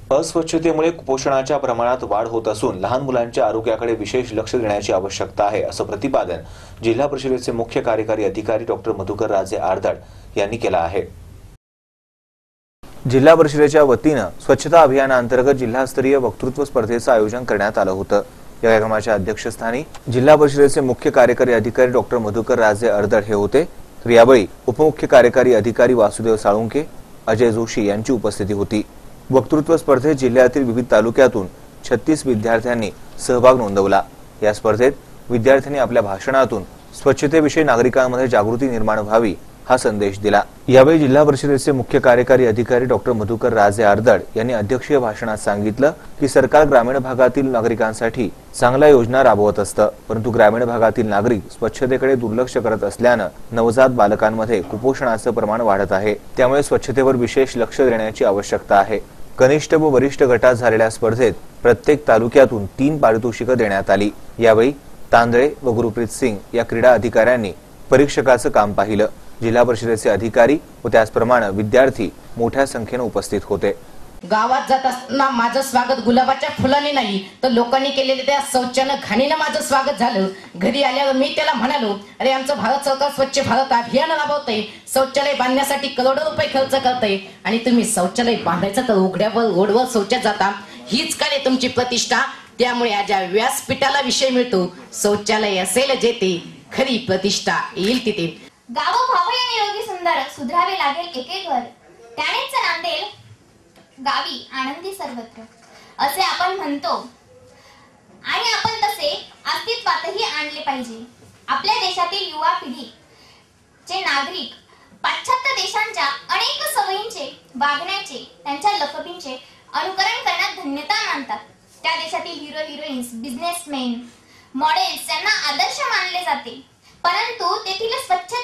अस्वच्छतेमुळे कुपोषणाच्या प्रमाणात वाढ होत असून लहान मुलांच्या आरोग्याकडे विशेष लक्ष देण्याची आवश्यकता आहे, असं प्रतिपादन जिल्हा परिषदेचे मुख्य कार्यकारी अधिकारी डॉ. मधुकर राजे आर्दड यांनी केलं आहे। जिल्हा परिषदेच्या वतीनं स्वच्छता अभियानाअंतर्गत जिल्हास्तरीय वक्तृत्व स्पर्धेचं आयोजन करण्यात आलं होतं। या कार्यक्रमाच्या अध्यक्षस्थानी जिल्हा परिषदेचे मुख्य कार्यकारी अधिकारी डॉ. मधुकर राजे आर्दड हे होते। तर यावेळी उपमुख्य कार्यकारी अधिकारी वासुदेव साळुंके, अजय जोशी यांची उपस्थिती होती। वक्तृत्व स्पर्धेत जिल्ह्यातील विविध तालुक्यातून 36 विद्यार्थ्यांनी सहभाग नोंदवला। या स्पर्धेत विद्यार्थ्यांनी आपल्या भाषणातून स्वच्छतेविषयी नागरिकांमध्ये जागृती निर्माण व्हावी हा संदेश दिला। यावेळी जिल्हा परिषदेचे मुख्य कार्यकारी अधिकारी डॉ. मधुकर राजे आर्दड यांनी अध्यक्षीय भाषणात सांगितलं की सरकार ग्रामीण भागातील नागरिकांसाठी चांगल्या योजना राबवत असतं, परंतु ग्रामीण भागातील नागरिक स्वच्छतेकडे दुर्लक्ष करत असल्यानं नवजात बालकांमध्ये कुपोषणाचं प्रमाण वाढत आहे। त्यामुळे स्वच्छतेवर विशेष लक्ष देण्याची आवश्यकता आहे। कनिष्ठ व वरिष्ठ गटात झालेल्या स्पर्धेत प्रत्येक तालुक्यातून 3 पारितोषिकं देण्यात आली। यावेळी तांदळे व गुरुप्रीत सिंग या क्रीडा अधिकाऱ्यांनी परीक्षकाचं काम पाहिलं। जिल्हा परिषदेचे अधिकारी व त्याचप्रमाणे विद्यार्थी मोठ्या संख्येने उपस्थित होते। गावात जात असताना माझं स्वागत गुलाबाच्या फुलाने नाही तर लोकांनी केलेल्या त्या शौचानं घाणीनं माझं स्वागत झालं। घरी आल्यावर मी त्याला म्हणालो, अरे आमचं भारत सरकार स्वच्छ भारत अभियान राबवतंय, शौचालय बांधण्यासाठी करोडो रुपये खर्च करतंय आणि तुम्ही शौचालय बांधायचं तर उघड्यावर रोडवर शौचात जाता, हीच का रे तुमची प्रतिष्ठा? त्यामुळे आज या व्यासपीठाला विषय मिळतो, शौचालय असेल जेथे खरी प्रतिष्ठा येईल तिथे। गाव व्हावे आणि निरोगी सुंदर सुधरावे लागेल एके घर, त्यानेच नांदेल गावी आनंदी सर्वत्र, असे आपण म्हणतो आणि आपण तसे अस्तित्वातही आणले पाहिजे। आपल्या देशातील युवा पिढीचे नागरिक पाश्चात्य देशांच्या अनेक सवयींचे, वागण्याचे, त्यांच्या लकबींचे अनुकरण करण्यात धन्यता मानतात। त्या देशातील हिरो हिरोईन्स, बिझनेसमॅन, मॉडेल्स यांना आदर्श मानले जाते, परंतु तेथील स्वच्छता